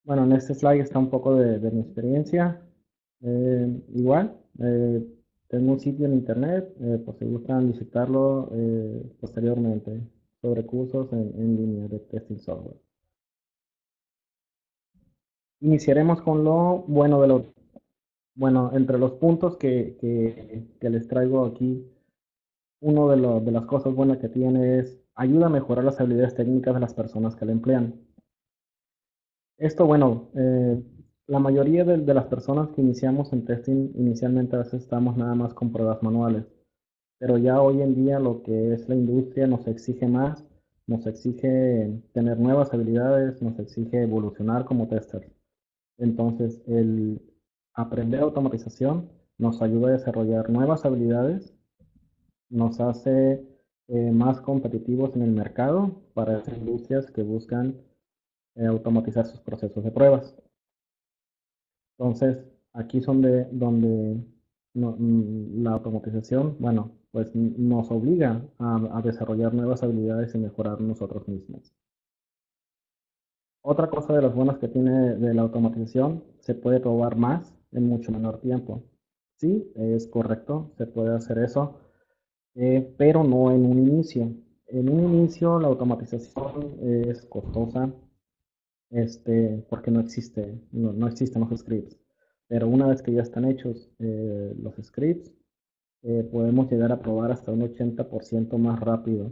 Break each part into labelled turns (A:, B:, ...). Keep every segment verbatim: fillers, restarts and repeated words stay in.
A: Bueno, en este slide está un poco de, de mi experiencia. Eh, igual, eh, tengo un sitio en internet, eh, por si gustan visitarlo eh, posteriormente, sobre cursos en, en línea de testing software. Iniciaremos con lo bueno de lo bueno, entre los puntos que, que- que les traigo aquí, uno de, lo- de las cosas buenas que tiene es ayuda a mejorar las habilidades técnicas de las personas que la emplean. Esto, bueno, eh, la mayoría de, de las personas que iniciamos en testing, inicialmente a veces estamos nada más con pruebas manuales, pero ya hoy en día lo que es la industria nos exige más, nos exige tener nuevas habilidades, nos exige evolucionar como testers. Entonces, el aprender automatización nos ayuda a desarrollar nuevas habilidades, nos hace eh, más competitivos en el mercado para esas industrias que buscan eh, automatizar sus procesos de pruebas. Entonces, aquí es donde, donde no- mm, la automatización, bueno, pues n- nos obliga a, a desarrollar nuevas habilidades y mejorar nosotros mismos. Otra cosa de las buenas que tiene de la automatización, se puede probar más en mucho menor tiempo. Sí, es correcto, se puede hacer eso, eh, pero no en un inicio. En un inicio la automatización es costosa, este, porque no existe, no, no existen los scripts. Pero una vez que ya están hechos eh, los scripts, eh, podemos llegar a probar hasta un ochenta por ciento más rápido.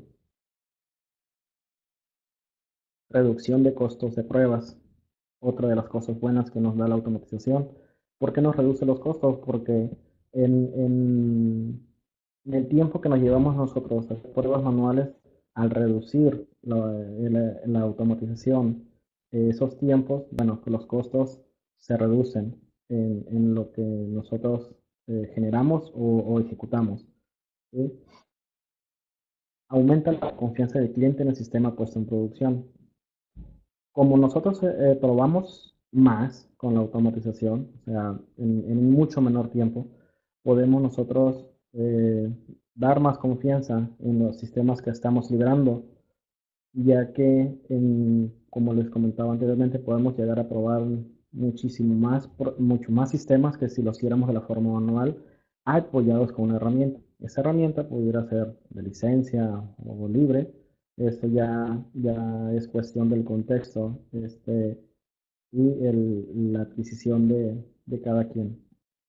A: Reducción de costos de pruebas. Otra de las cosas buenas que nos da la automatización. ¿Por qué nos reduce los costos? Porque en, en- en el tiempo que nos llevamos nosotros a hacer pruebas manuales, al reducir la, la- la automatización, eh, esos tiempos, bueno, pues los costos se reducen en, en lo que nosotros eh, generamos o, o ejecutamos. ¿Sí? Aumenta la confianza del cliente en el sistema puesto en producción. Como nosotros eh, eh, probamos más con la automatización, o sea, en, en un mucho menor tiempo, podemos nosotros eh, dar más confianza en los sistemas que estamos liberando, ya que, en- como les comentaba anteriormente, podemos llegar a probar muchísimo más, pro- mucho más sistemas que si lo hiciéramos de la forma manual, apoyados con una herramienta. Esa herramienta pudiera ser de licencia o libre. Esto ya, ya es cuestión del contexto, este, y el- la adquisición de, de cada quien.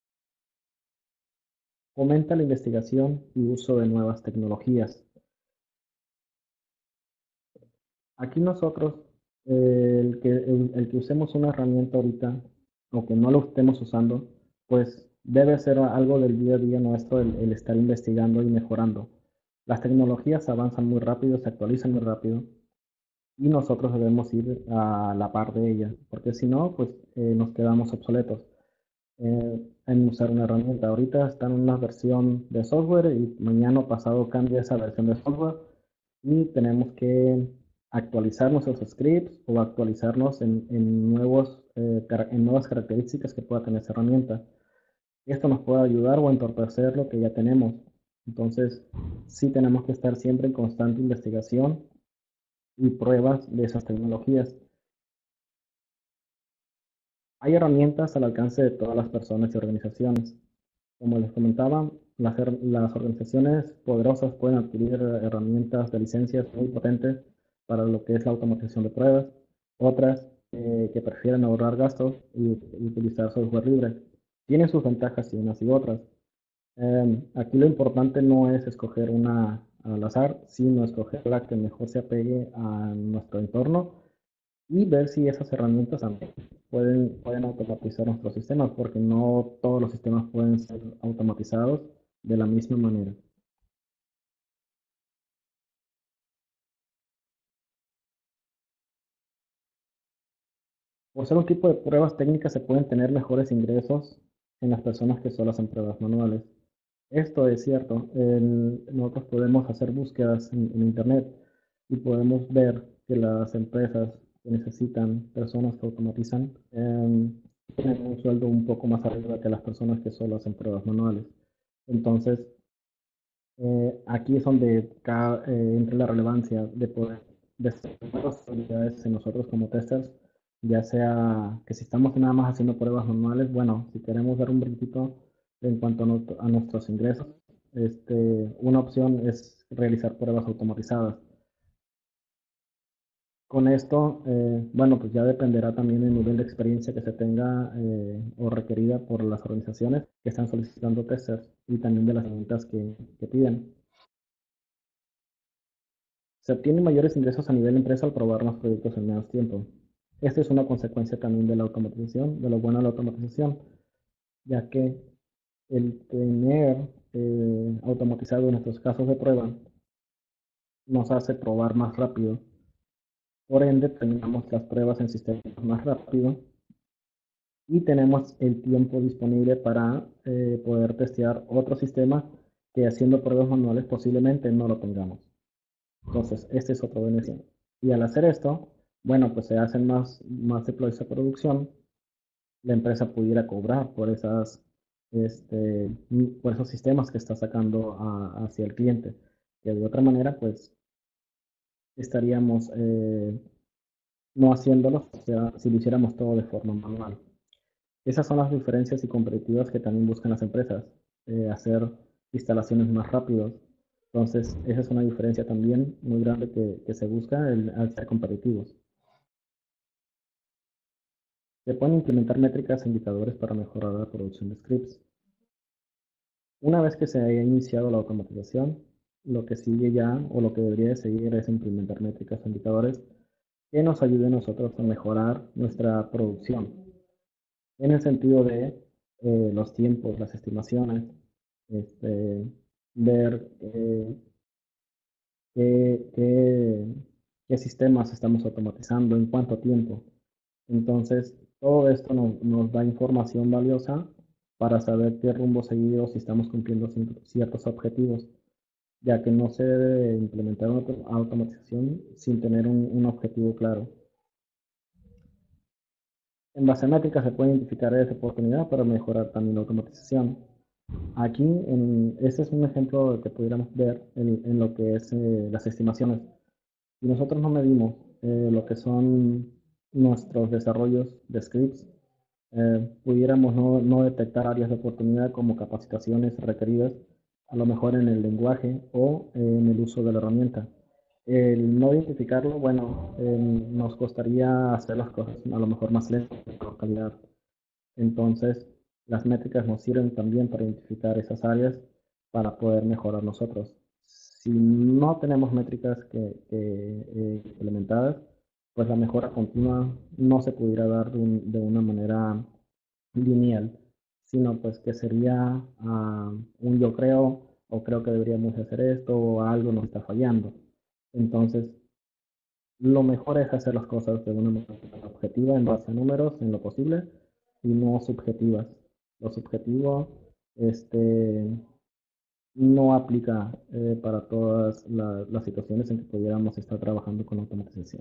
A: Fomenta la investigación y uso de nuevas tecnologías. Aquí nosotros, eh, el que, el, el que usemos una herramienta ahorita, o que no lo estemos usando, pues debe ser algo del día a día nuestro el, el estar investigando y mejorando. Las tecnologías avanzan muy rápido, se actualizan muy rápido, y nosotros debemos ir a la par de ellas, porque si no, pues eh, nos quedamos obsoletos eh, en usar una herramienta. Ahorita está en una versión de software y mañana o pasado cambia esa versión de software y tenemos que actualizar nuestros scripts o actualizarnos en, en nuevos, eh, en nuevas características que pueda tener esa herramienta. Esto nos puede ayudar o entorpecer lo que ya tenemos. Entonces, sí tenemos que estar siempre en constante investigación y pruebas de esas tecnologías. Hay herramientas al alcance de todas las personas y organizaciones. Como les comentaba, las, her- las organizaciones poderosas pueden adquirir eh, herramientas de licencias muy potentes para lo que es la automatización de pruebas. Otras eh, que prefieren ahorrar gastos y, y utilizar software libre. Tienen sus ventajas y unas y otras. Em, aquí lo importante no es escoger una al azar, sino escoger la que mejor se apegue a nuestro entorno y ver si esas herramientas también pueden, pueden automatizar nuestros sistemas, porque no todos los sistemas pueden ser automatizados de la misma manera. Por ser un tipo de pruebas técnicas se pueden tener mejores ingresos en las personas que solo hacen pruebas manuales. Esto es cierto. En- nosotros podemos hacer búsquedas en, en Internet y podemos ver que las empresas que necesitan personas que automatizan em, tienen un sueldo un poco más arriba que las personas que solo hacen pruebas manuales. Entonces, eh, aquí es donde ca- eh, entra la relevancia de poder desarrollar las habilidades en nosotros como testers ya sea que si estamos nada más haciendo pruebas manuales, bueno, si queremos dar un brinquito en cuanto a, nuestro- a nuestros ingresos, este, una opción es realizar pruebas automatizadas. Con esto, eh, bueno, pues ya dependerá también el nivel de experiencia que se tenga eh, o requerida por las organizaciones que están solicitando testers y también de las herramientas que, que piden. Se obtienen mayores ingresos a nivel empresa al probar más proyectos en menos tiempo. Esta es una consecuencia también de la automatización, de lo bueno de la automatización, ya que el tener eh, automatizado nuestros casos de prueba nos hace probar más rápido. Por ende, terminamos las pruebas en sistemas más rápido y tenemos el tiempo disponible para eh, poder testear otro sistema que haciendo pruebas manuales posiblemente no lo tengamos. Entonces, este es otro beneficio. Y al hacer esto, bueno, pues se hacen más, más deploys a producción, la empresa pudiera cobrar por esas, este, por esos sistemas que está sacando a- hacia el cliente, que de otra manera, pues estaríamos eh, no haciéndolo, o sea, si lo hiciéramos todo de forma manual. Esas son las diferencias y competitivas que también buscan las empresas, eh, hacer instalaciones más rápidos. Entonces, esa es una diferencia también muy grande que, que se busca el, al ser competitivos. Se pueden implementar métricas e indicadores para mejorar la producción de scripts. Una vez que se haya iniciado la automatización, lo que sigue ya o lo que debería de seguir es implementar métricas e indicadores que nos ayuden a nosotros a mejorar nuestra producción en el sentido de eh, los tiempos, las estimaciones, este, ver eh, qué, qué, qué sistemas estamos automatizando, en cuánto tiempo. Entonces, todo esto nos, nos da información valiosa para saber qué rumbo seguir o si estamos cumpliendo ciertos objetivos, ya que no se debe implementar una automatización sin tener un, un objetivo claro. En base a métricas se puede identificar áreas de oportunidad para mejorar también la automatización. Aquí, en, este es un ejemplo que pudiéramos ver en, en lo que es eh, las estimaciones. Si nosotros no medimos eh, lo que son nuestros desarrollos de scripts, eh, pudiéramos no, no detectar áreas de oportunidad como capacitaciones requeridas, a lo mejor en el lenguaje o en el uso de la herramienta. El no identificarlo, bueno, eh, nos costaría hacer las cosas a lo mejor más lentas, con calidad. Entonces, las métricas nos sirven también para identificar esas áreas para poder mejorar nosotros. Si no tenemos métricas que, que, eh, implementadas, pues la mejora continua no se pudiera dar de, un, de una manera lineal, sino pues que sería uh, un yo creo o creo que deberíamos hacer esto o algo nos está fallando. Entonces, lo mejor es hacer las cosas de una manera objetiva en base a números en lo posible y no subjetivas. Lo subjetivo este, no aplica eh, para todas la, las situaciones en que pudiéramos estar trabajando con automatización.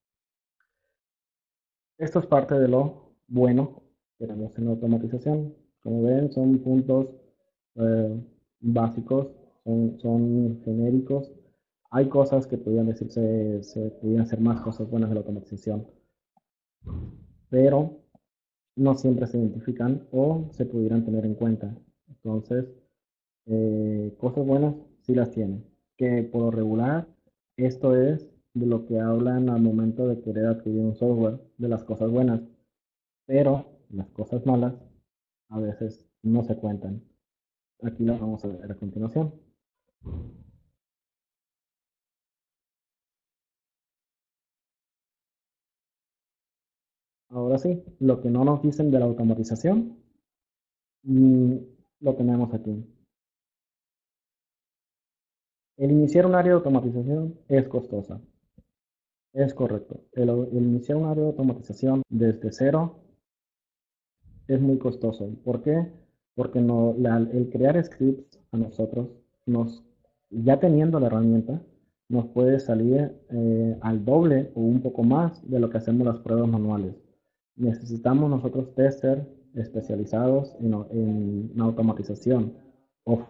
A: Esto es parte de lo bueno que tenemos en la automatización. Como ven, son puntos eh, básicos, son, son genéricos. Hay cosas que podrían decirse, se podrían ser más cosas buenas de la automatización, pero no siempre se identifican o se pudieran tener en cuenta. Entonces, eh, cosas buenas sí las tienen. Que por lo regular, esto es de lo que hablan al momento de querer adquirir un software, de las cosas buenas, pero las cosas malas a veces no se cuentan. Aquí las vamos a ver a continuación. Ahora sí, lo que no nos dicen de la automatización, mm, lo tenemos aquí. El iniciar un área de automatización es costosa. Es correcto. El, el iniciar un área de automatización desde cero es muy costoso. ¿Por qué? Porque no, la- el crear scripts a nosotros, nos, ya teniendo la herramienta, nos puede salir eh, al doble o un poco más de lo que hacemos las pruebas manuales. Necesitamos nosotros testers especializados en, en automatización. O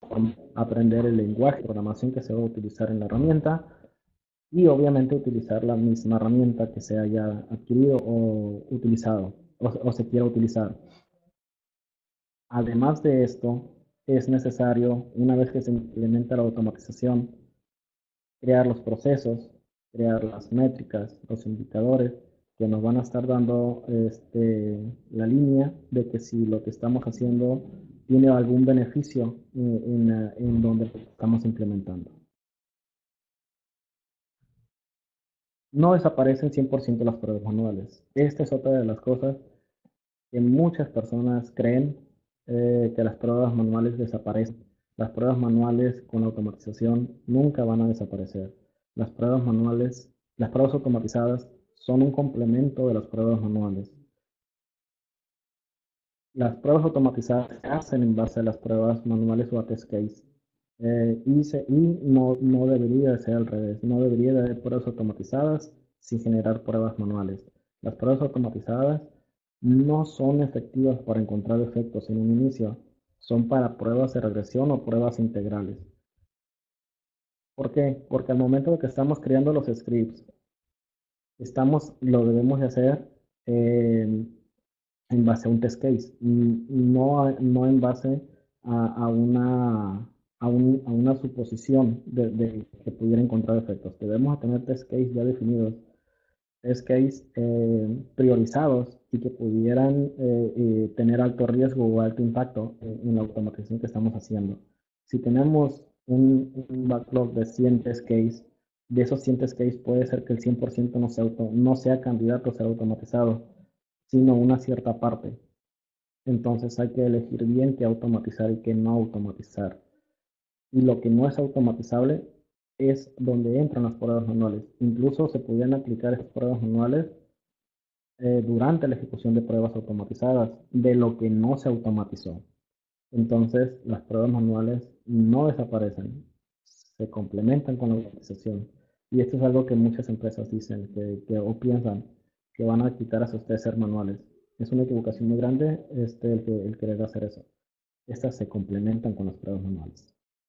A: aprender el lenguaje de programación que se va a utilizar en la herramienta y obviamente utilizar la misma herramienta que se haya adquirido o utilizado o, o se quiera utilizar. Además de esto, es necesario, una vez que se implementa la automatización, crear los procesos, crear las métricas, los indicadores que nos van a estar dando este, la línea de que si lo que estamos haciendo tiene algún beneficio en, en, en donde estamos implementando. No desaparecen cien por ciento las pruebas manuales. Esta es otra de las cosas que muchas personas creen eh, que las pruebas manuales desaparecen. Las pruebas manuales con automatización nunca van a desaparecer. Las pruebas manuales, las pruebas automatizadas son un complemento de las pruebas manuales. Las pruebas automatizadas se hacen en base a las pruebas manuales o a test case. Eh, y se, y no, no debería de ser al revés. No debería de haber pruebas automatizadas sin generar pruebas manuales. Las pruebas automatizadas no son efectivas para encontrar efectos en un inicio. Son para pruebas de regresión o pruebas integrales. ¿Por qué? Porque al momento de que estamos creando los scripts, estamos, lo debemos de hacer eh, en base a un test case, no, no en base a, a una, a, un, a, una suposición de, de, que pudiera encontrar efectos. Debemos tener test case ya definidos, test case eh, priorizados y que pudieran eh, eh, tener alto riesgo o alto impacto en, en, la automatización que estamos haciendo. Si tenemos un, un backlog de cien test case, de esos cien test case puede ser que el cien por ciento no sea, auto, no sea candidato a ser automatizado, sino una cierta parte. Entonces hay que elegir bien qué automatizar y qué no automatizar. Y lo que no es automatizable es donde entran las pruebas manuales. Incluso se podrían aplicar estas pruebas manuales eh, durante la ejecución de pruebas automatizadas, de lo que no se automatizó. Entonces las pruebas manuales no desaparecen, se complementan con la automatización. Y esto es algo que muchas empresas dicen que, que o piensan que van a quitar a sus testers manuales. Es una equivocación muy grande este, el, que, el querer hacer eso. Estas se complementan con las pruebas manuales.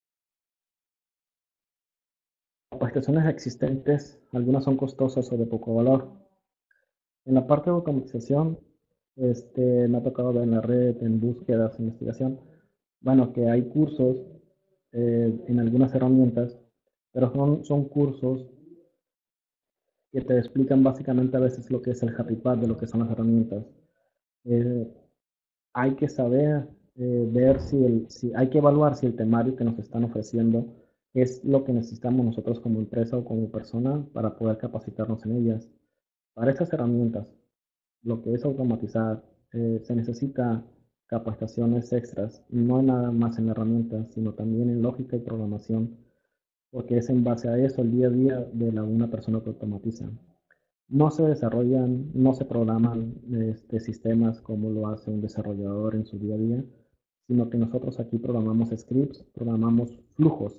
A: Capacitaciones existentes, algunas son costosas o de poco valor. En la parte de automatización, este, me ha tocado ver en la red, en búsquedas, investigación, bueno, que hay cursos eh, en algunas herramientas, pero son, son cursos que te explican básicamente a veces lo que es el happy path de lo que son las herramientas. Eh, hay que saber eh, ver si, el, si hay que evaluar si el temario que nos están ofreciendo es lo que necesitamos nosotros como empresa o como persona para poder capacitarnos en ellas. Para estas herramientas, lo que es automatizar, eh, se necesita capacitaciones extras, no nada más en la herramienta, sino también en lógica y programación, porque es en base a eso el día a día de la, una persona que automatiza. No se desarrollan, no se programan este, sistemas como lo hace un desarrollador en su día a día, sino que nosotros aquí programamos scripts, programamos flujos.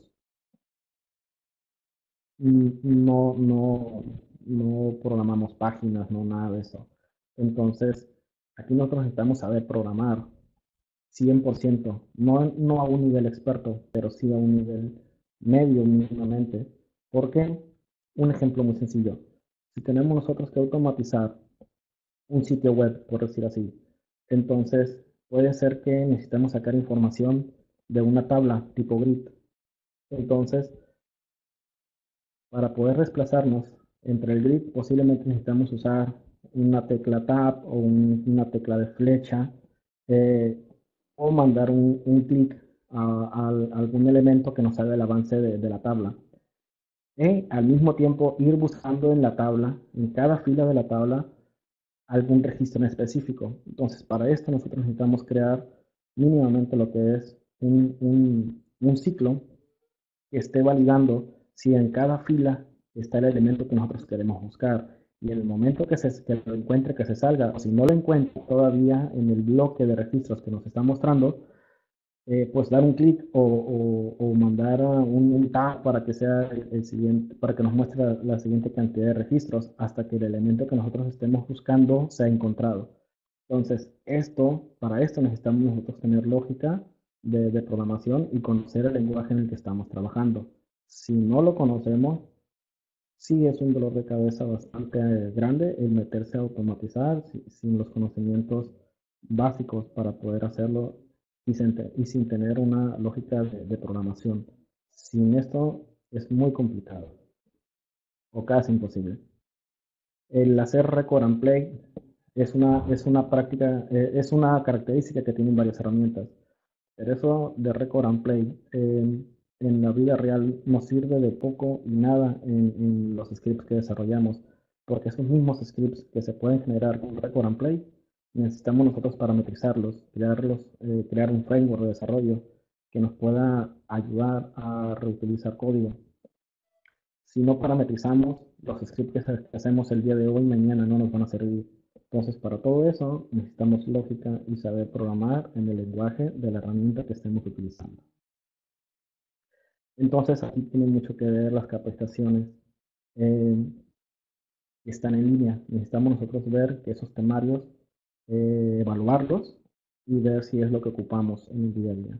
A: No, no, no programamos páginas, no nada de eso. Entonces, aquí nosotros necesitamos saber programar cien por ciento, no, no a un nivel experto, pero sí a un nivel medio mínimamente. Porque, un ejemplo muy sencillo, si tenemos nosotros que automatizar un sitio web, por decir así. Entonces, puede ser que necesitemos sacar información de una tabla tipo grid. Entonces, para poder desplazarnos entre el grid, posiblemente necesitamos usar una tecla tab o un, una tecla de flecha eh, o mandar un, un clic a, a, a, algún elemento que nos haga el avance de, de la tabla. Y al mismo tiempo ir buscando en la tabla, en cada fila de la tabla, algún registro en específico. Entonces, para esto nosotros necesitamos crear mínimamente lo que es un, un, un ciclo que esté validando si en cada fila está el elemento que nosotros queremos buscar. Y en el momento que, se, que lo encuentre, que se salga, o si no lo encuentre todavía en el bloque de registros que nos está mostrando, eh, pues dar un clic o, o, o, mandar un, un tag para que sea el, el siguiente, para que nos muestre la, la, siguiente cantidad de registros hasta que el elemento que nosotros estemos buscando sea encontrado. Entonces, esto, para esto necesitamos nosotros tener lógica de, de programación y conocer el lenguaje en el que estamos trabajando. Si no lo conocemos, sí es un dolor de cabeza bastante eh, grande el meterse a automatizar si- sin los conocimientos básicos para poder hacerlo y sin, te- y sin tener una lógica de, de programación. Sin esto es muy complicado o casi imposible. El hacer record and play es una, es una práctica, eh, es una característica que tienen varias herramientas. Pero eso de record and play eh, en la vida real nos sirve de poco y nada en, en los scripts que desarrollamos, porque esos mismos scripts que se pueden generar con record and play, necesitamos nosotros parametrizarlos, crearlos, eh, crear un framework de desarrollo que nos pueda ayudar a reutilizar código. Si no parametrizamos, los scripts que hacemos el día de hoy, mañana no nos van a servir. Entonces, para todo eso, necesitamos lógica y saber programar en el lenguaje de la herramienta que estemos utilizando. Entonces, aquí tiene mucho que ver las capacitaciones eh, que están en línea. Necesitamos nosotros ver que esos temarios, eh, evaluarlos y ver si es lo que ocupamos en el día a día.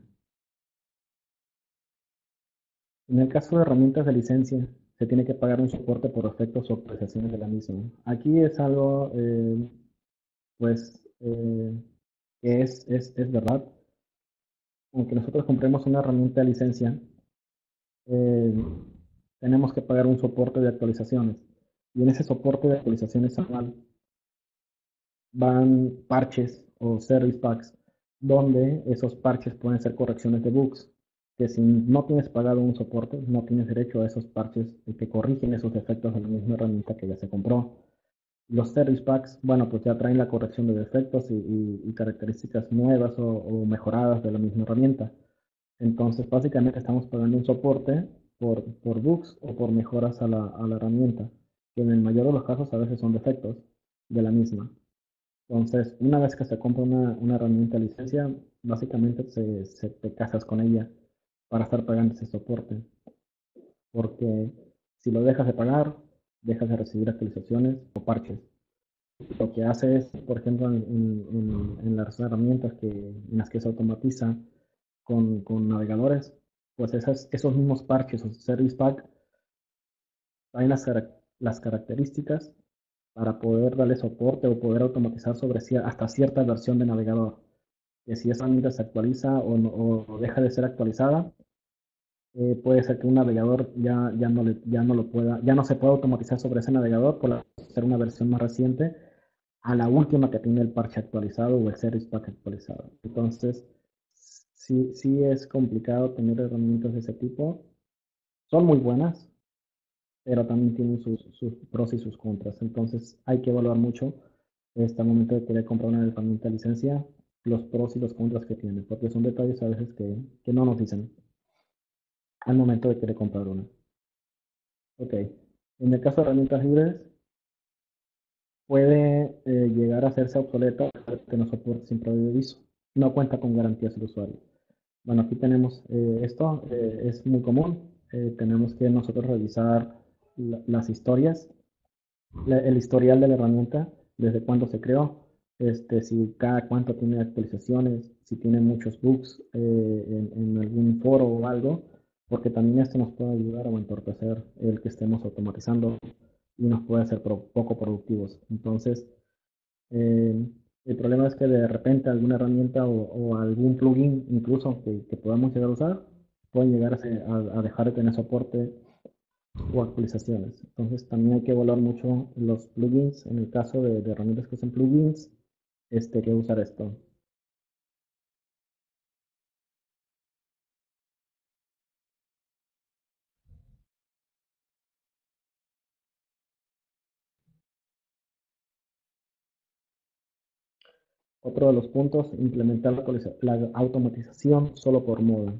A: En el caso de herramientas de licencia, se tiene que pagar un soporte por efectos o actualizaciones de la misma. Aquí es algo, eh, pues, eh, que es, es, es verdad. Aunque nosotros compremos una herramienta de licencia, eh, tenemos que pagar un soporte de actualizaciones. Y en ese soporte de actualizaciones anual van parches o service packs, donde esos parches pueden ser correcciones de bugs, que si no tienes pagado un soporte, no tienes derecho a esos parches que corrigen esos defectos de la misma herramienta que ya se compró. Los service packs, bueno, pues ya traen la corrección de defectos y, y, y características nuevas o, o mejoradas de la misma herramienta. Entonces, básicamente estamos pagando un soporte por, por bugs o por mejoras a la, a la herramienta, que en el mayor de los casos a veces son defectos de la misma. Entonces, una vez que se compra una, una herramienta licencia, básicamente se, se te casas con ella para estar pagando ese soporte. Porque si lo dejas de pagar, dejas de recibir actualizaciones o parches. Lo que hace es, por ejemplo, en, en, en las herramientas que, en las que se automatiza con, con navegadores, pues esas, esos mismos parches o service pack traen las, las características para poder darle soporte o poder automatizar sobre hasta cierta versión de navegador. Que si esa herramienta se actualiza o, no, o deja de ser actualizada, eh, puede ser que un navegador ya, ya, no le, ya no lo pueda, ya no se pueda automatizar sobre ese navegador por ser una versión más reciente a la última que tiene el parche actualizado o el service pack actualizado. Entonces, sí, sí es complicado tener herramientas de ese tipo. Son muy buenas, pero también tienen sus, sus pros y sus contras. Entonces, hay que evaluar mucho este momento de querer comprar una herramienta de licencia, los pros y los contras que tiene, porque son detalles a veces que, que no nos dicen al momento de querer comprar una. Ok, en el caso de herramientas libres, puede eh, llegar a hacerse obsoleta que no soporte sin previo aviso. No cuenta con garantías del usuario. Bueno, aquí tenemos eh, esto, eh, es muy común. Eh, tenemos que nosotros revisar la, las historias, la, el historial de la herramienta, desde cuándo se creó, este, si cada cuánto tiene actualizaciones, si tiene muchos bugs eh, en, en algún foro o algo, porque también esto nos puede ayudar a entorpecer el que estemos automatizando y nos puede hacer pro, poco productivos. Entonces, eh, el problema es que de repente alguna herramienta o, o algún plugin incluso que, que, podamos llegar a usar pueden llegar a, a, a dejar de tener soporte o actualizaciones. Entonces también hay que evaluar mucho los plugins. En el caso de, de herramientas que son plugins, este, que usar esto. Otro de los puntos, implementar la, la automatización solo por moda.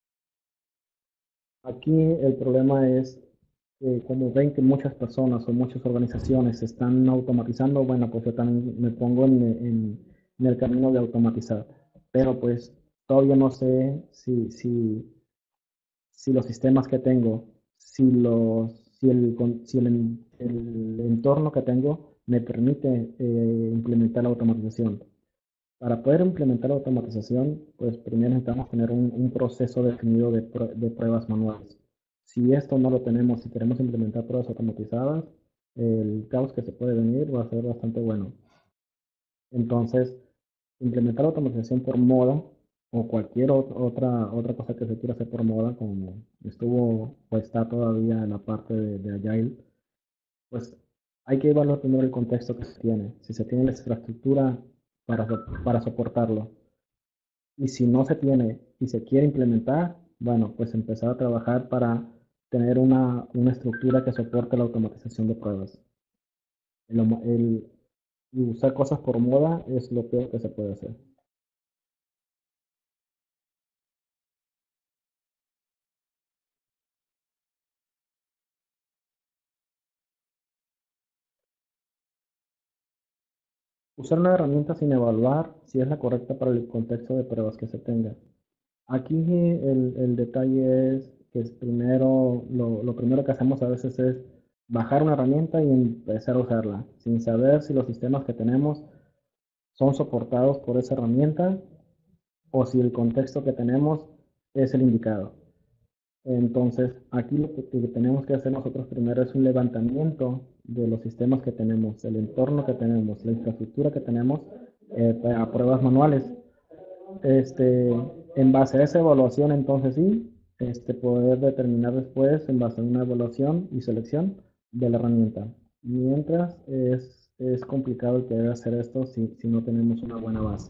A: Aquí el problema es que como ven que muchas personas o muchas organizaciones están automatizando, bueno, pues yo también me pongo en, en, en el camino de automatizar. Pero pues todavía no sé si, si, si los sistemas que tengo, si, los, si, el, si el, el entorno que tengo me permite eh, implementar la automatización. Para poder implementar la automatización, pues primero necesitamos tener un, un proceso definido de, prue- de pruebas manuales. Si esto no lo tenemos, si queremos implementar pruebas automatizadas, el caos que se puede venir va a ser bastante bueno. Entonces, implementar la automatización por moda o cualquier ot- otra, otra cosa que se quiera hacer por moda, como estuvo o está todavía en la parte de, de Agile, pues hay que evaluar primero el contexto que se tiene, si se tiene la infraestructura para, so- para soportarlo. Y si no se tiene y se quiere implementar, bueno, pues empezar a trabajar para tener una, una estructura que soporte la automatización de pruebas. El, el- y usar cosas por moda es lo peor que se puede hacer. Usar una herramienta sin evaluar si es la correcta para el contexto de pruebas que se tenga. Aquí el, el detalle es que es primero, lo, lo primero que hacemos a veces es bajar una herramienta y empezar a usarla, sin saber si los sistemas que tenemos son soportados por esa herramienta o si el contexto que tenemos es el indicado. Entonces, aquí lo que, que tenemos que hacer nosotros primero es un levantamiento de los sistemas que tenemos, el entorno que tenemos, la infraestructura que tenemos eh, para pruebas manuales. Este, en base a esa evaluación, entonces sí, este, poder determinar después, en base a una evaluación y selección de la herramienta. Mientras es, es complicado el querer hacer esto si, si no tenemos una buena base.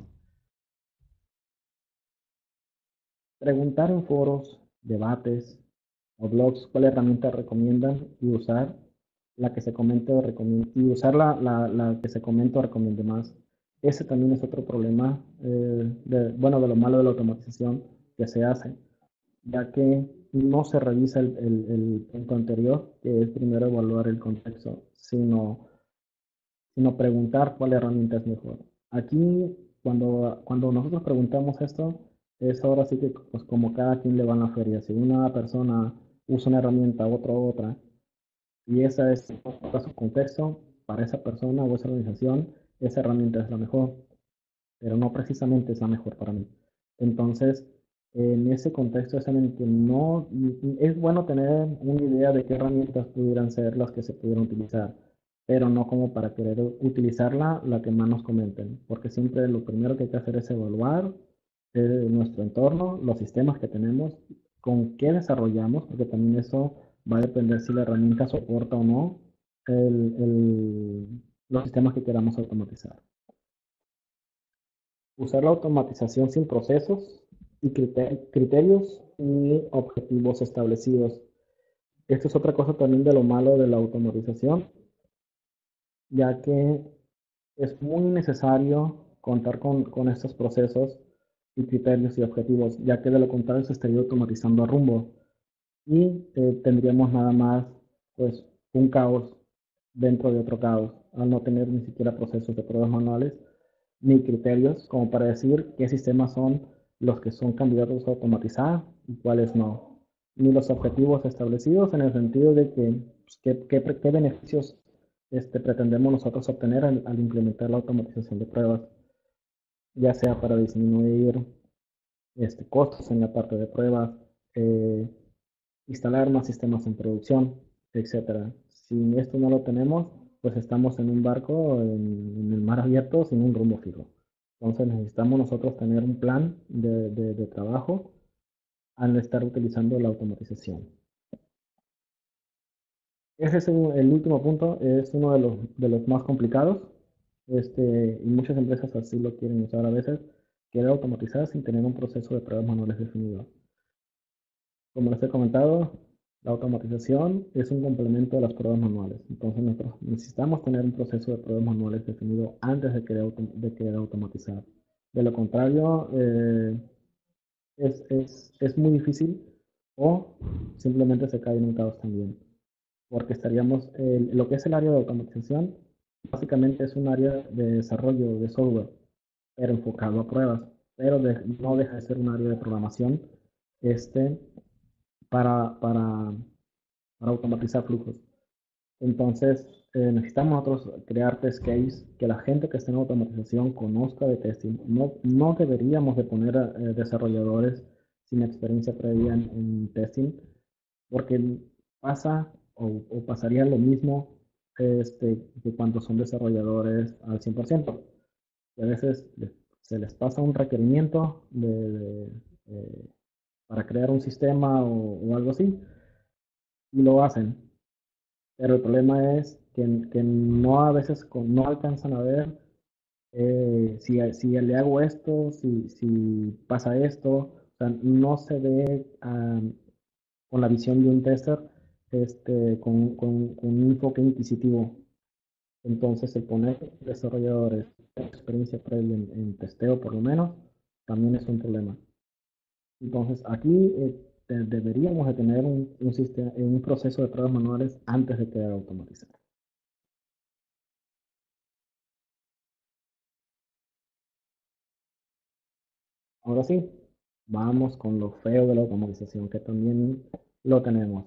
A: Preguntar en foros, debates o blogs cuál herramienta recomiendan y usar la que se comente o recomiende, y usar la, la, la que se comente o recomiende más. Ese también es otro problema, eh, de, bueno, de lo malo de la automatización que se hace, ya que no se revisa el, el, el punto anterior, que es primero evaluar el contexto, sino, sino preguntar cuál herramienta es mejor. Aquí, cuando, cuando nosotros preguntamos esto, es ahora sí que pues como cada quien le va en la feria. Si una persona usa una herramienta, otra otra, y esa es para su contexto, para esa persona o esa organización, esa herramienta es la mejor, pero no precisamente es la mejor para mí. Entonces, en ese contexto es en el que no es bueno tener una idea de qué herramientas pudieran ser las que se pudieran utilizar, pero no como para querer utilizarla la que más nos comenten, porque siempre lo primero que hay que hacer es evaluar eh, nuestro entorno, los sistemas que tenemos, con qué desarrollamos, porque también eso va a depender si la herramienta soporta o no el, el, los sistemas que queramos automatizar. Usar la automatización sin procesos y criterios y objetivos establecidos. Esto es otra cosa también de lo malo de la automatización, ya que es muy necesario contar con, con estos procesos y criterios y objetivos, ya que de lo contrario se estaría automatizando a rumbo y eh, tendríamos nada más pues un caos dentro de otro caos, al no tener ni siquiera procesos de pruebas manuales ni criterios como para decir qué sistemas son los que son candidatos a automatizar y cuáles no, ni los objetivos establecidos en el sentido de que pues, qué, qué, qué beneficios este, pretendemos nosotros obtener al, al implementar la automatización de pruebas, ya sea para disminuir este, costos en la parte de pruebas, eh, instalar más sistemas en producción, etcétera. Si esto no lo tenemos, pues estamos en un barco en, en el mar abierto sin un rumbo fijo. Entonces necesitamos nosotros tener un plan de, de, de trabajo al estar utilizando la automatización. Ese es el, el último punto, es uno de los, de los más complicados, este, y muchas empresas así lo quieren usar a veces, quieren automatizar sin tener un proceso de pruebas manuales definido. Como les he comentado, la automatización es un complemento de las pruebas manuales. Entonces nosotros necesitamos tener un proceso de pruebas manuales definido antes de querer, autom de querer automatizar. De lo contrario, eh, es, es, es muy difícil o simplemente se cae en un caos también. Porque estaríamos, eh, lo que es el área de automatización, básicamente es un área de desarrollo de software, pero enfocado a pruebas, pero de, no deja de ser un área de programación este, para, para, para automatizar flujos. Entonces, eh, necesitamos nosotros crear test case, que la gente que esté en automatización conozca de testing. No, no deberíamos de poner a eh, desarrolladores sin experiencia previa en, en testing, porque pasa o, o pasaría lo mismo este, que cuando son desarrolladores al cien por ciento. Y a veces les- se les pasa un requerimiento de, de, eh, para crear un sistema o, o algo así, y lo hacen. Pero el problema es que, que no a veces con- no alcanzan a ver eh, si, si le hago esto, si, si pasa esto, o sea, no se ve ah, con la visión de un tester este, con, con- con un enfoque inquisitivo. Entonces, el poner desarrolladores con experiencia previa en, en testeo, por lo menos, también es un problema. Entonces, aquí eh, de- deberíamos de tener un, un sistema, un proceso de pruebas manuales antes de quedar automatizado. Ahora sí, vamos con lo feo de la automatización, que también lo tenemos.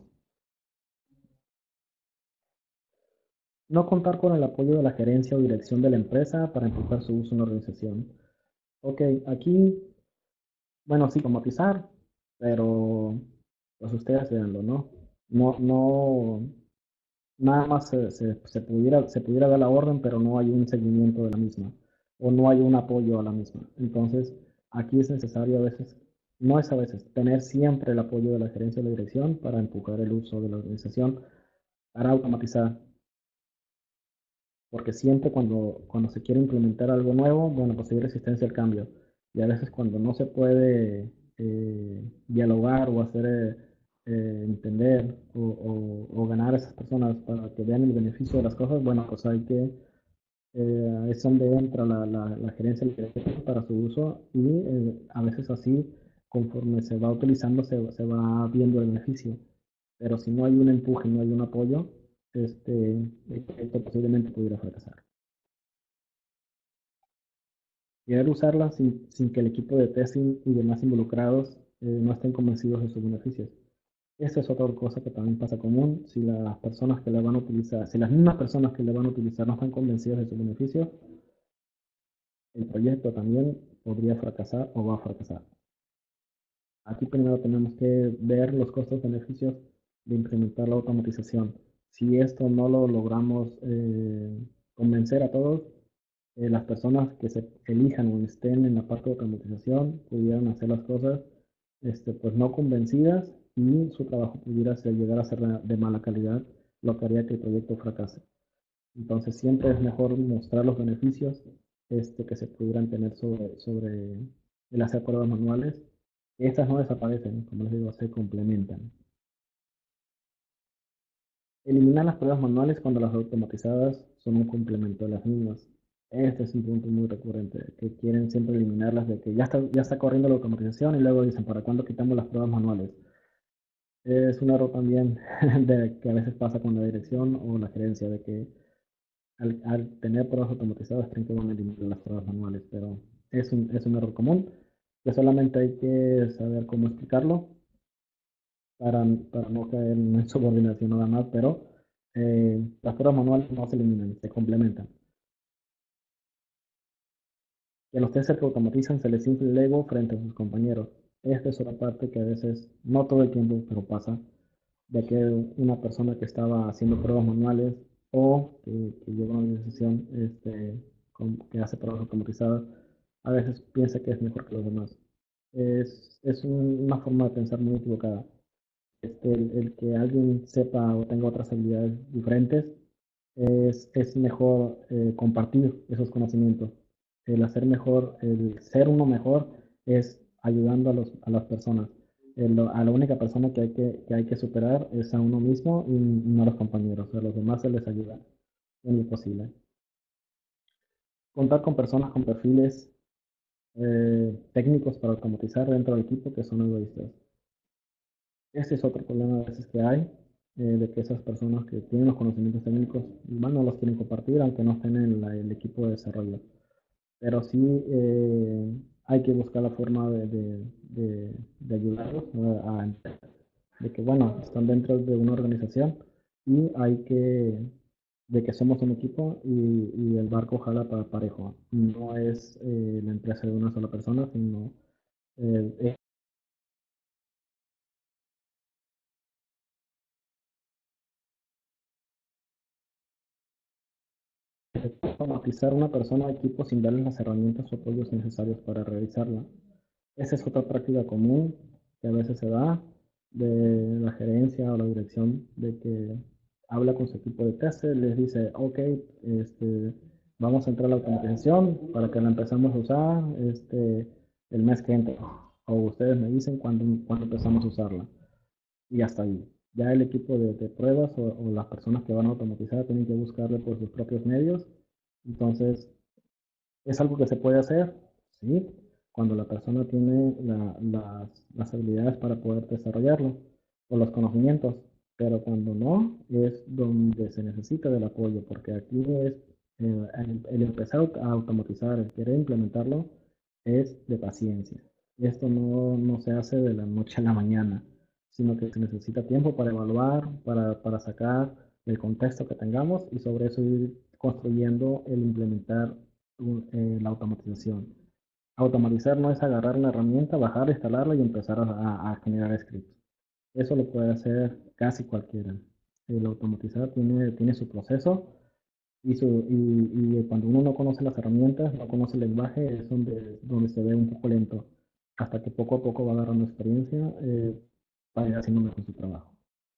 A: No contar con el apoyo de la gerencia o dirección de la empresa para empujar su uso en la organización. Ok, aquí, bueno, sí, automatizar, pero pues ustedes veanlo, ¿no? No, no, nada más se, se- se pudiera, se pudiera dar la orden, pero no hay un seguimiento de la misma, o no hay un apoyo a la misma. Entonces, aquí es necesario a veces, no es a veces, tener siempre el apoyo de la gerencia y la dirección para empujar el uso de la organización para automatizar. Porque siempre cuando, cuando se quiere implementar algo nuevo, bueno, pues hay resistencia al cambio. Y a veces cuando no se puede eh, dialogar o hacer eh, eh, entender o, o- o ganar a esas personas para que vean el beneficio de las cosas, bueno, pues hay que, eh, es donde entra la, la, la gerencia del teléfono para su uso y eh, a veces así, conforme se va utilizando, se, se va viendo el beneficio. Pero si no hay un empuje, no hay un apoyo, este, esto posiblemente pudiera fracasar. Querer usarla sin, sin que el equipo de testing y demás involucrados eh, no estén convencidos de sus beneficios. Esta es otra cosa que también pasa común. Si las personas que la van a utilizar, si las mismas personas que la van a utilizar no están convencidas de sus beneficios, el proyecto también podría fracasar o va a fracasar. Aquí primero tenemos que ver los costos-beneficios de implementar la automatización. Si esto no lo logramos eh, convencer a todos, eh, las personas que se elijan o estén en la parte de automatización pudieran hacer las cosas este, pues no convencidas y su trabajo pudiera ser, llegar a ser de mala calidad, lo que haría que el proyecto fracase. Entonces siempre es mejor mostrar los beneficios este, que se pudieran tener sobre, sobre el hacer pruebas manuales. Estas no desaparecen, como les digo, se complementan. Eliminar las pruebas manuales cuando las automatizadas son un complemento de las mismas. Este es un punto muy recurrente, que quieren siempre eliminarlas de que ya está, ya está corriendo la automatización y luego dicen, ¿para cuándo quitamos las pruebas manuales? Es un error también de, que a veces pasa con la dirección o la gerencia, de que al, al tener pruebas automatizadas creen que van a eliminar las pruebas manuales, pero es un, es un error común que solamente hay que saber cómo explicarlo para, para no caer en subordinación nada más, pero eh, las pruebas manuales no se eliminan, se complementan. Y a los testers que automatizan se les infla el ego frente a sus compañeros. Esta es otra parte que a veces, no todo el tiempo, pero pasa, de que una persona que estaba haciendo pruebas manuales o que, que lleva una organización este, con- que hace pruebas automatizadas, a veces piensa que es mejor que los demás. Es, es un- una forma de pensar muy equivocada. Este, el, el que alguien sepa o tenga otras habilidades diferentes es, es mejor eh, compartir esos conocimientos. El hacer mejor, el ser uno mejor es ayudando a, los, a las personas. El- a la única persona que hay que, que hay que superar es a uno mismo y no a los compañeros. A los demás se les ayuda en lo posible. Contar con personas con perfiles eh, técnicos para automatizar dentro del equipo que son egoístas. Ese es otro problema a veces que hay, eh, de que esas personas que tienen los conocimientos técnicos, igual no los quieren compartir, aunque no estén en la- el equipo de desarrollo. Pero sí eh, hay que buscar la forma de, de, de- de ayudarlos a, a- de que, bueno, están dentro de una organización y hay que de que somos un equipo y, y el barco jala para parejo. No es eh, la empresa de una sola persona, sino eh, es automatizar una persona o equipo sin darles las herramientas o apoyos necesarios para realizarla. Esa es otra práctica común que a veces se da de la gerencia o la dirección, de que habla con su equipo de tester, les dice, ok, este, vamos a entrar a la automatización para que la empezamos a usar este, el mes que entra. O ustedes me dicen cuándo, cuándo empezamos a usarla. Y hasta ahí. Ya el equipo de, de pruebas o, o las personas que van a automatizar tienen que buscarle por sus propios medios. Entonces, ¿es algo que se puede hacer? Sí, cuando la persona tiene la- las, las habilidades para poder desarrollarlo o los conocimientos, pero cuando no, es donde se necesita del apoyo, porque aquí es eh, el, el empezar a automatizar, el querer implementarlo, es de paciencia. Esto no, no se hace de la noche a la mañana, sino que se necesita tiempo para evaluar, para, para sacar el contexto que tengamos y sobre eso ir construyendo el implementar eh, la automatización. Automatizar no es agarrar una herramienta, bajarla, instalarla y empezar a, a- a generar scripts. Eso lo puede hacer casi cualquiera. El automatizar tiene, tiene su proceso y, su, y, y cuando uno no conoce las herramientas, no conoce el lenguaje, es donde, donde se ve un poco lento. Hasta que poco a poco va agarrando experiencia eh, para ir haciendo mejor su trabajo.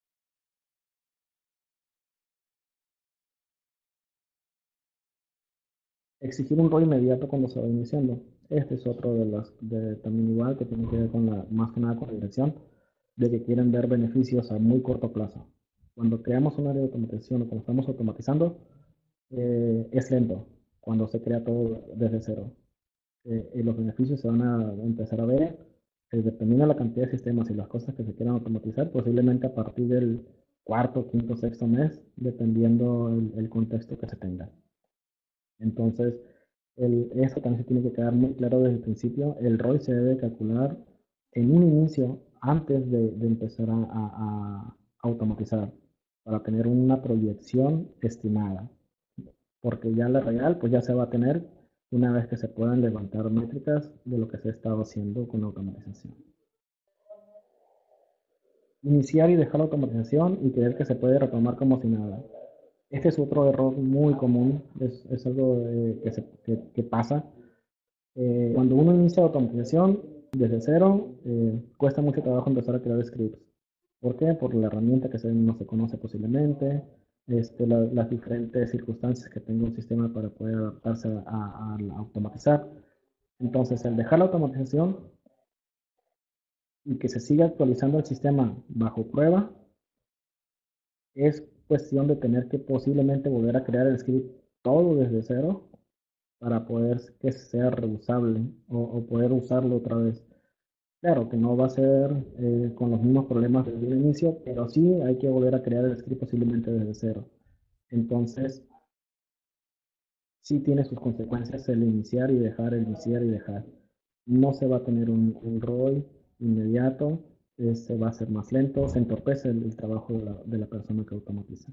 A: Exigir un rol inmediato cuando se va iniciando. Este es otro de las, de, también igual, que tiene que ver con la, más que nada con la dirección, de que quieren ver beneficios a muy corto plazo. Cuando creamos un área de automatización o cuando estamos automatizando, eh, es lento cuando se crea todo desde cero. Eh, y los beneficios se van a empezar a ver eh, dependiendo de la cantidad de sistemas y las cosas que se quieran automatizar, posiblemente a partir del cuarto, quinto, sexto mes, dependiendo el, el contexto que se tenga. Entonces, el, eso también se tiene que quedar muy claro desde el principio. El R O I se debe calcular en un inicio, antes de, de empezar a, a- a automatizar, para tener una proyección estimada. Porque ya la real, pues ya se va a tener una vez que se puedan levantar métricas de lo que se ha estado haciendo con la automatización. Iniciar y dejar la automatización y creer que se puede retomar como si nada. Este es otro error muy común, es, es algo eh, que, se, que, que pasa. Eh, cuando uno inicia la automatización desde cero, eh, cuesta mucho trabajo empezar a crear scripts. ¿Por qué? Por la herramienta que se, no se conoce posiblemente, este, la, las diferentes circunstancias que tenga un sistema para poder adaptarse a, a, a automatizar. Entonces, el dejar la automatización y que se siga actualizando el sistema bajo prueba es cuestión de tener que posiblemente volver a crear el script todo desde cero para poder que sea reusable o, o poder usarlo otra vez. Claro que no va a ser eh, con los mismos problemas desde el inicio, pero sí hay que volver a crear el script posiblemente desde cero. Entonces, sí tiene sus consecuencias el iniciar y dejar, el iniciar y dejar. No se va a tener un, un R O I inmediato, eh, se va a hacer más lento, se entorpece el, el trabajo de la, de la persona que automatiza.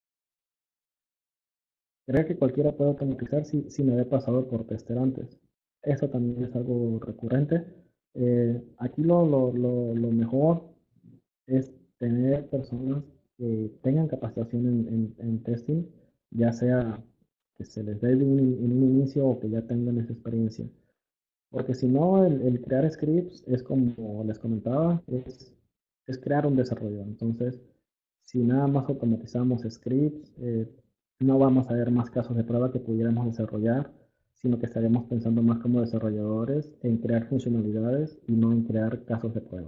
A: Creo que cualquiera puede automatizar si, si me había pasado por tester antes. Eso también es algo recurrente. Eh, aquí lo, lo, lo, lo mejor es tener personas que tengan capacitación en, en, en testing, ya sea que se les dé en un, en un inicio o que ya tengan esa experiencia. Porque si no, el, el crear scripts es como les comentaba, es, es crear un desarrollo. Entonces, si nada más automatizamos scripts, eh, no vamos a ver más casos de prueba que pudiéramos desarrollar, sino que estaríamos pensando más como desarrolladores en crear funcionalidades y no en crear casos de prueba.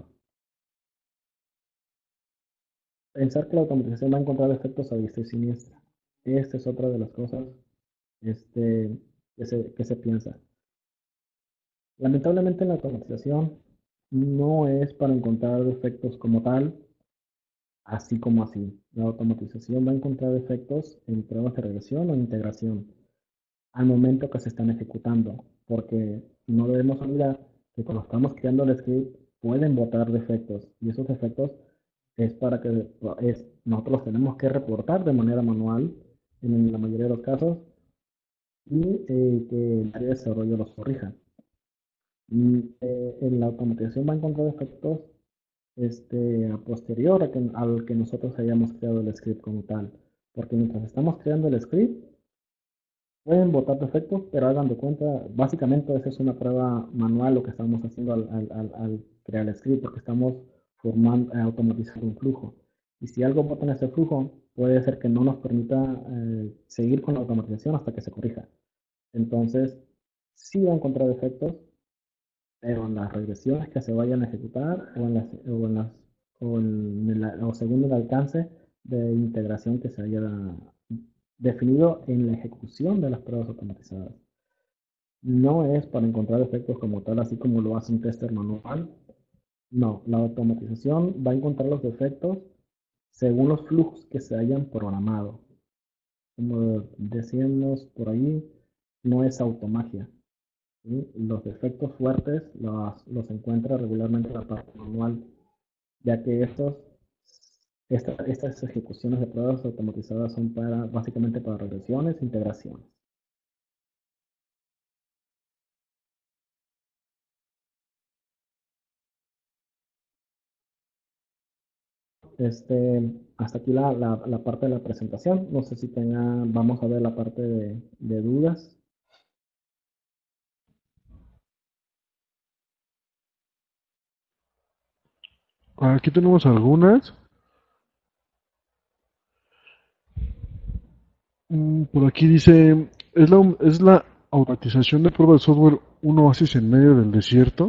A: Pensar que la automatización va a encontrar efectos a diestra y siniestra. Esta es otra de las cosas este, que, se, que se piensa. Lamentablemente la automatización no es para encontrar defectos como tal, así como así. La automatización va a encontrar defectos en pruebas de regresión o integración al momento que se están ejecutando, porque no debemos olvidar que cuando estamos creando el script pueden botar defectos y esos defectos es para que es, nosotros los tenemos que reportar de manera manual en la mayoría de los casos y eh, que el área de desarrollo los corrija. Y, eh, en la automatización va a encontrar efectos este, a posterior a que- al que nosotros hayamos creado el script como tal. Porque mientras estamos creando el script, pueden botar defectos, pero hagan de cuenta, básicamente esa es una prueba manual lo que estamos haciendo al, al- al- al crear el script, porque estamos formando, eh, automatizando un flujo. Y si algo bota en ese flujo, puede ser que no nos permita eh, seguir con la automatización hasta que se corrija. Entonces, sí va a encontrar defectos, pero en las regresiones que se vayan a ejecutar o en las, o en las, o en el- o según el alcance de integración que se haya definido en la ejecución de las pruebas automatizadas. No es para encontrar efectos como tal, así como lo hace un tester manual. No, la automatización va a encontrar los defectos según los flujos que se hayan programado. Como decíamos por ahí, no es automagia. ¿Sí? Los defectos fuertes los, los encuentra regularmente la parte manual, ya que estos, esta, estas ejecuciones de pruebas automatizadas son para, básicamente para regresiones e integraciones. Este, hasta aquí la, la, la parte de la presentación. No sé si tenga, vamos a ver la parte de, de dudas.
B: Aquí tenemos algunas. Mm, Por aquí dice, ¿es la, es la automatización de prueba de software un oasis en medio del desierto?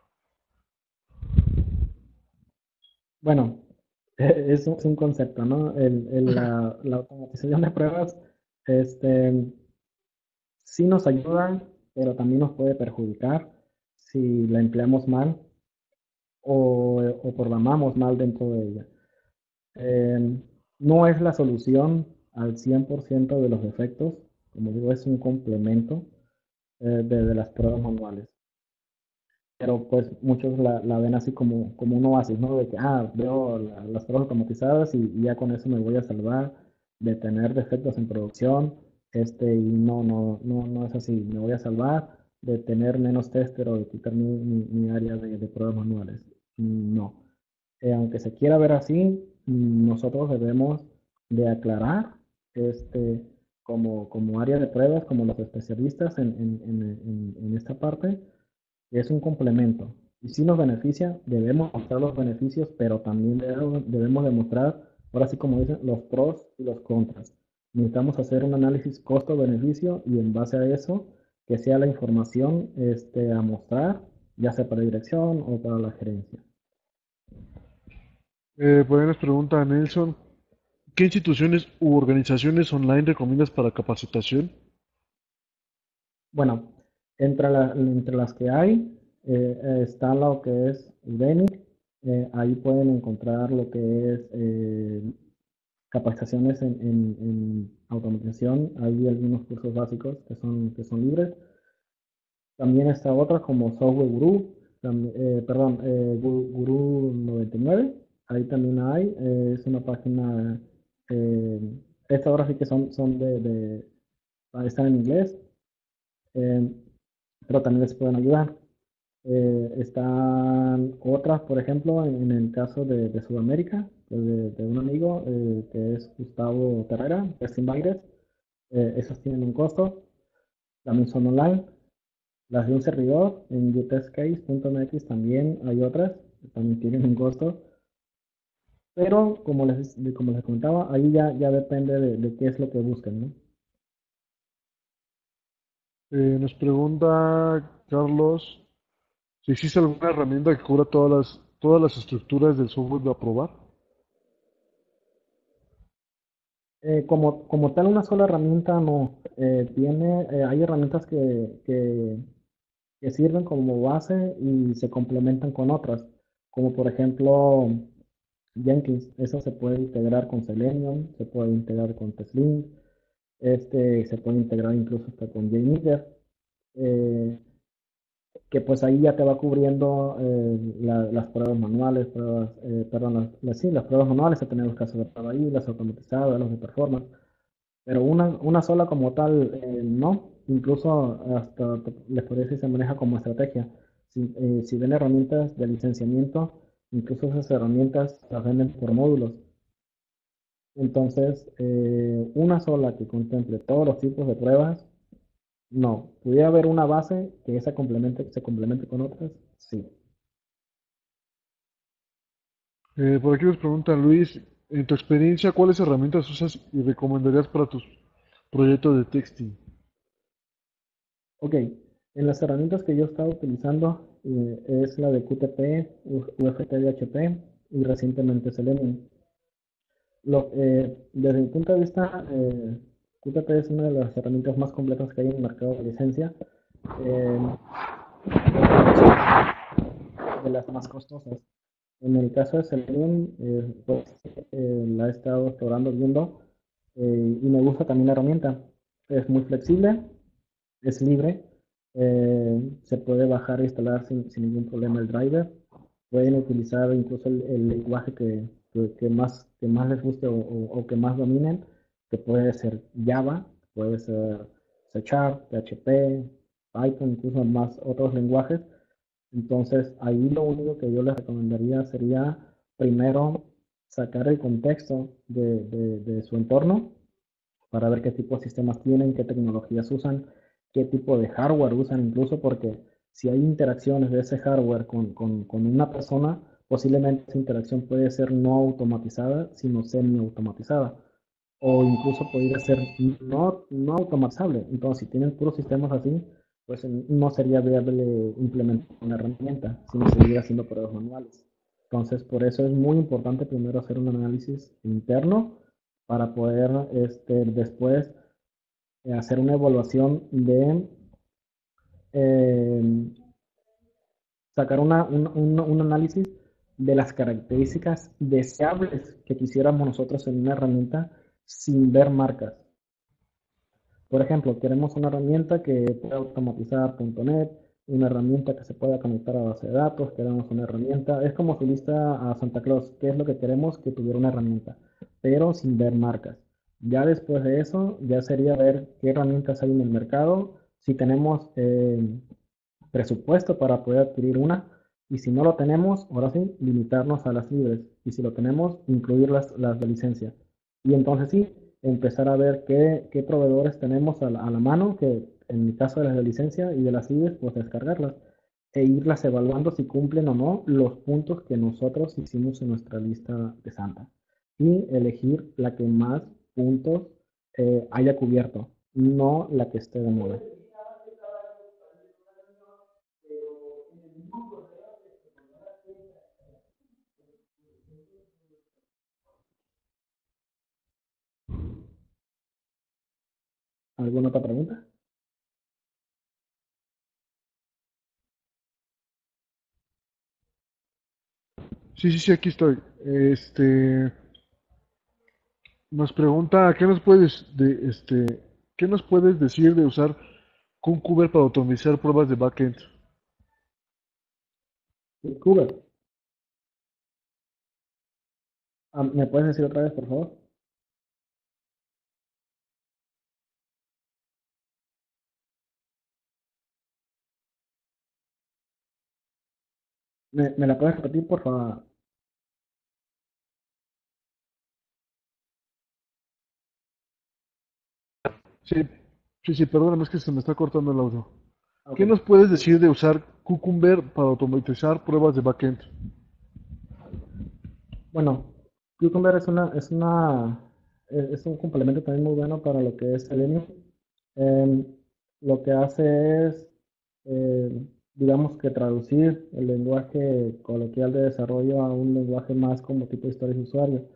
A: Bueno, es un, es un concepto, ¿no? El, el, la, la automatización de pruebas, este, sí nos ayuda, pero también nos puede perjudicar si la empleamos mal o, o programamos mal dentro de ella. Eh, no es la solución al cien por ciento de los defectos, como digo, es un complemento eh, de, de las pruebas manuales. Pero pues muchos la, la ven así como, como un oasis, ¿no? De que, ah, veo la- las pruebas automatizadas y, y ya con eso me voy a salvar de tener defectos en producción, este, y no, no, no, no es así, me voy a salvar de tener menos tester o de quitar mi, mi- mi área de, de pruebas manuales. No. Eh, aunque se quiera ver así, mm, nosotros debemos de aclarar, este, como, como área de pruebas, como los especialistas en, en, en, en en esta parte, es un complemento. Y si nos beneficia, debemos mostrar los beneficios, pero también debemos, debemos demostrar, ahora sí como dicen, los pros y los contras. Necesitamos hacer un análisis costo-beneficio y en base a eso, que sea la información este, a mostrar, ya sea para la dirección o para la gerencia.
B: Eh, por ahí nos pregunta Nelson, ¿qué instituciones u organizaciones online recomiendas para capacitación?
A: Bueno, entre, la- entre las que hay eh, eh, está lo que es Udemy. Eh, ahí pueden encontrar lo que es eh, capacitaciones en, en- en automatización. Hay algunos cursos básicos que son, que son libres. También está otra como Software Guru, tam- eh, perdón, eh, Guru, Guru noventa y nueve. Ahí también hay. Eh, es una página, eh, estas ahora sí que son, son de, de- están en inglés, eh, pero también les pueden ayudar. Eh, están otras, por ejemplo, en, en el caso de, de Sudamérica, de, de un amigo eh, que es Gustavo Terrera, Test Invited. Eh, esas tienen un costo, también son online. Las de un servidor en utestcase punto m x también hay otras, que también tienen un costo. Pero como les, como les comentaba, ahí ya, ya depende de, de qué es lo que busquen, ¿no?
B: Eh, nos pregunta Carlos, si existe alguna herramienta que cubra todas las, todas las estructuras del software a probar.
A: Eh, como, como tal, una sola herramienta no. Eh, tiene, eh, hay herramientas que, que que sirven como base y se complementan con otras, como por ejemplo Jenkins. Eso se puede integrar con Selenium, se puede integrar con Teslim, este, se puede integrar incluso hasta con JMeter, eh, que pues ahí ya te va cubriendo eh, la- las pruebas manuales, pruebas, eh, perdón, las, las- sí, las pruebas manuales, se tienen los casos de prueba ahí, las automatizadas, los de performance. Pero una, una sola como tal, eh, no. Incluso hasta te- les podría decir se maneja como estrategia. Si, eh, si ven herramientas de licenciamiento, incluso esas herramientas las venden por módulos. Entonces, eh, una sola que contemple todos los tipos de pruebas, no. ¿Pudiera haber una base que esa complemente, se complemente con otras? Sí.
B: Eh, por aquí nos pregunta Luis, en tu experiencia, ¿cuáles herramientas usas y recomendarías para tus proyectos de texting?
A: Ok. En las herramientas que yo he estado utilizando eh, es la de Q T P, U- UFTDHP y recientemente Selenium. Lo, eh, desde mi punto de vista, eh, Q T P es una de las herramientas más completas que hay en el mercado de licencia, eh, pero también es una de las más costosas. En el caso de Selenium, eh, pues, eh, la he estado explorando, viendo, eh, y me gusta también la herramienta. Es muy flexible, es libre, eh, se puede bajar e instalar sin, sin ningún problema el driver. Pueden utilizar incluso el, el lenguaje que, que, que más, que más les guste o, o- o que más dominen, que puede ser Java, puede ser C Sharp, P H P, Python, incluso más otros lenguajes. Entonces, ahí lo único que yo les recomendaría sería primero sacar el contexto de, de- de su entorno para ver qué tipo de sistemas tienen, qué tecnologías usan, qué tipo de hardware usan, incluso porque si hay interacciones de ese hardware con, con, con una persona, posiblemente esa interacción puede ser no automatizada, sino semi-automatizada, o incluso podría ser no, no automatizable. Entonces, si tienen puros sistemas así, pues no sería viable implementar una herramienta, sino seguir haciendo pruebas manuales. Entonces, por eso es muy importante primero hacer un análisis interno para poder este, después eh, hacer una evaluación de eh, sacar una, un, un, un análisis de las características deseables que quisiéramos nosotros en una herramienta sin ver marcas. Por ejemplo, queremos una herramienta que pueda automatizar punto net, una herramienta que se pueda conectar a base de datos, queremos una herramienta, es como su lista a Santa Claus, ¿qué es lo que queremos? Que tuviera una herramienta, pero sin ver marcas. Ya después de eso, ya sería ver qué herramientas hay en el mercado, si tenemos eh, presupuesto para poder adquirir una, y si no lo tenemos, ahora sí, limitarnos a las libres, y si lo tenemos, incluir las, las de licencia. Y entonces sí, empezar a ver qué, qué proveedores tenemos a la, a la mano, que en mi caso de las de licencia y de las libres, pues descargarlas e irlas evaluando si cumplen o no los puntos que nosotros hicimos en nuestra lista de Santa. Y elegir la que más puntos eh, haya cubierto, no la que esté de moda. ¿Alguna otra pregunta?
B: Sí, sí, sí, aquí estoy. Este, nos pregunta, ¿qué nos puedes de, este, qué nos puedes decir de usar Concuber para automatizar pruebas de backend?
A: Cuba, ah, ¿me puedes decir otra vez, por favor? ¿Me, me la puedes repetir, por favor?
B: Sí, sí, sí, perdóname, es que se me está cortando el audio.
A: Ok.
B: ¿Qué nos puedes decir de usar Cucumber para automatizar pruebas de backend?
A: Bueno, Cucumber es una, es una, es es un complemento también muy bueno para lo que es Selenium. Em, lo que hace es, eh, digamos que traducir el lenguaje coloquial de desarrollo a un lenguaje más como tipo de historias de usuario.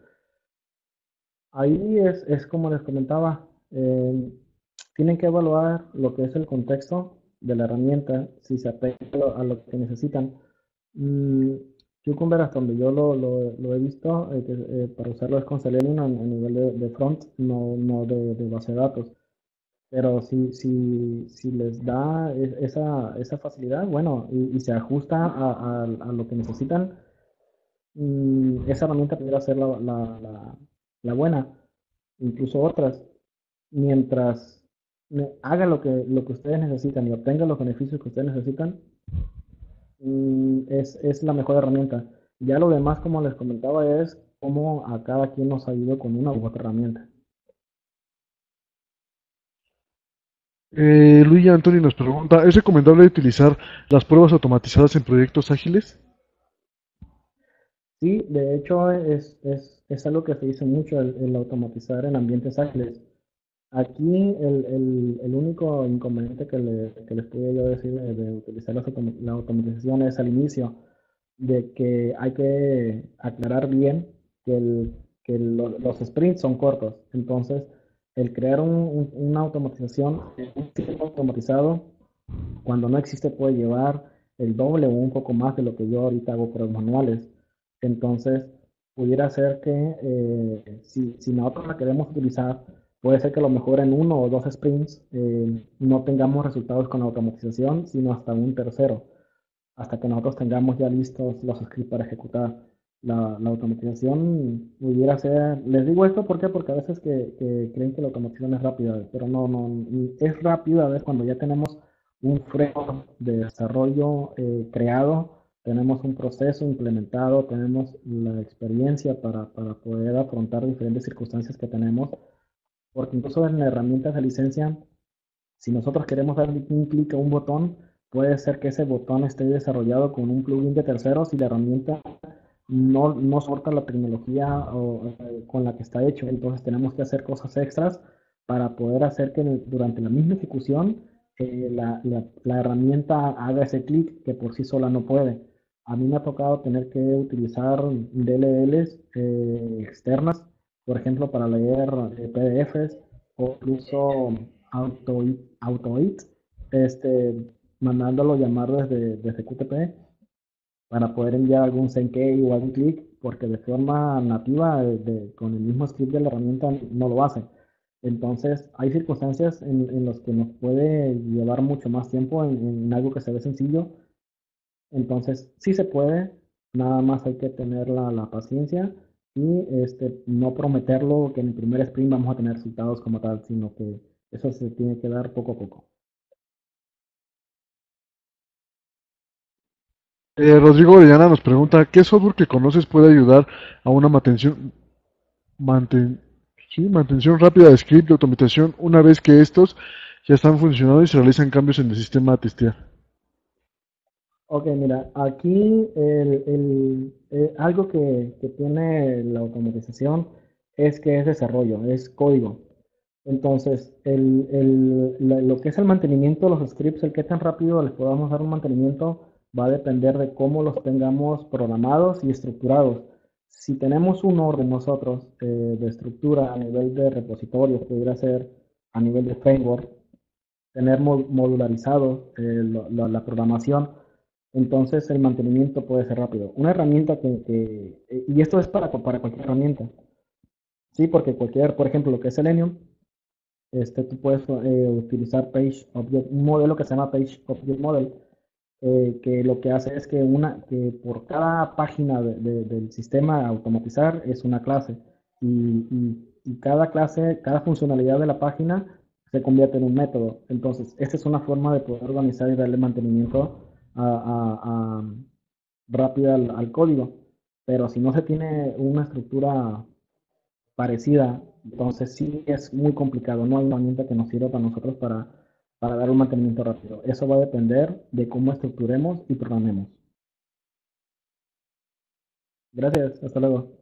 A: Ahí es, es como les comentaba, eh, tienen que evaluar lo que es el contexto de la herramienta, si se apega a lo, a lo que necesitan. Mm, Cucumber, hasta donde yo lo, lo- lo he visto, eh, que, eh, para usarlo es con Selenium a, a nivel de, de front, no, no de, de base de datos. Pero si, si, si les da e- esa, esa facilidad, bueno, y, y se ajusta a, a- a lo que necesitan, mm, esa herramienta pudiera ser la, la, la- la buena, incluso otras. mientras me- haga lo que, lo que ustedes necesitan y obtenga los beneficios que ustedes necesitan, mm, es, es la mejor herramienta. Ya lo demás, como les comentaba, es cómo a cada quien nos ha ido con una u otra herramienta.
B: Eh, Luis Antonio nos pregunta, ¿es recomendable utilizar las pruebas automatizadas en proyectos ágiles?
A: Sí, de hecho es, es, es algo que se dice mucho, el, el automatizar en ambientes ágiles. Aquí el, el- el único inconveniente que, le- que les podría yo decir de, de utilizar las automa- la automatización es al inicio, de que hay que aclarar bien que, el- que lo- los sprints son cortos. Entonces, el crear un- un- una automatización, un sistema automatizado, cuando no existe puede llevar el doble o un poco más de lo que yo ahorita hago por los manuales. Entonces, pudiera ser que eh, si, si nosotros la queremos utilizar, puede ser que a lo mejor en uno o dos sprints eh, no tengamos resultados con la automatización, sino hasta un tercero, hasta que nosotros tengamos ya listos los scripts para ejecutar. La, la automatización pudiera ser, les digo esto ¿por qué? Porque a veces que, que creen que la automatización es rápida, pero no, no, es rápida a veces cuando ya tenemos un framework de desarrollo eh, creado, tenemos un proceso implementado, tenemos la experiencia para, para poder afrontar diferentes circunstancias que tenemos, porque incluso en herramientas de licencia, si nosotros queremos darle un clic a un botón, puede ser que ese botón esté desarrollado con un plugin de terceros y la herramienta no, no soporta la tecnología o, eh, con la que está hecho. Entonces tenemos que hacer cosas extras para poder hacer que durante la misma ejecución eh, la, la, la herramienta haga ese clic que por sí sola no puede. A mí me ha tocado tener que utilizar D L Ls eh, externas, por ejemplo, para leer eh, P D Fs o incluso AutoIt, AutoIt este, mandándolo llamar desde, desde Q T P para poder enviar algún Senkei o algún clic, porque de forma nativa, de- de- con el mismo script de la herramienta, no lo hace. Entonces, hay circunstancias en, en las que nos puede llevar mucho más tiempo en, en algo que se ve sencillo. Entonces, sí se puede, nada más hay que tener la, la paciencia y este, no prometerlo que en el primer sprint vamos a tener resultados como tal, sino que eso se tiene que dar poco a poco.
B: Eh, Rodrigo Orellana nos pregunta, ¿qué software que conoces puede ayudar a una mantención, manten- sí, mantención rápida de script de automatización una vez que estos ya están funcionando y se realizan cambios en el sistema a testear?
A: Ok, mira, aquí el, el, eh, algo que, que tiene la automatización es que es desarrollo, es código. Entonces, el, el- la- lo que es el mantenimiento de los scripts, el que tan rápido les podamos dar un mantenimiento, va a depender de cómo los tengamos programados y estructurados. Si tenemos un orden nosotros eh, de estructura a nivel de repositorios, pudiera ser a nivel de framework, tener mo- modularizado eh, lo- lo- la programación, entonces el mantenimiento puede ser rápido. Una herramienta que, que- eh, y esto es para, para cualquier herramienta, sí, porque cualquier, por ejemplo, lo que es Selenium, este, tú puedes eh, utilizar Page Object, un modelo que se llama Page Object Model, eh, que lo que hace es que, una, que por cada página de- de- del sistema a automatizar es una clase y, y- y cada clase, cada funcionalidad de la página se convierte en un método. Entonces, esta es una forma de poder organizar y darle mantenimiento a, a- a- rápida al, al código. Pero si no se tiene una estructura parecida, entonces sí es muy complicado. No hay una herramienta que nos sirva para nosotros para, para dar un mantenimiento rápido. Eso va a depender de cómo estructuremos y programemos. Gracias, hasta luego.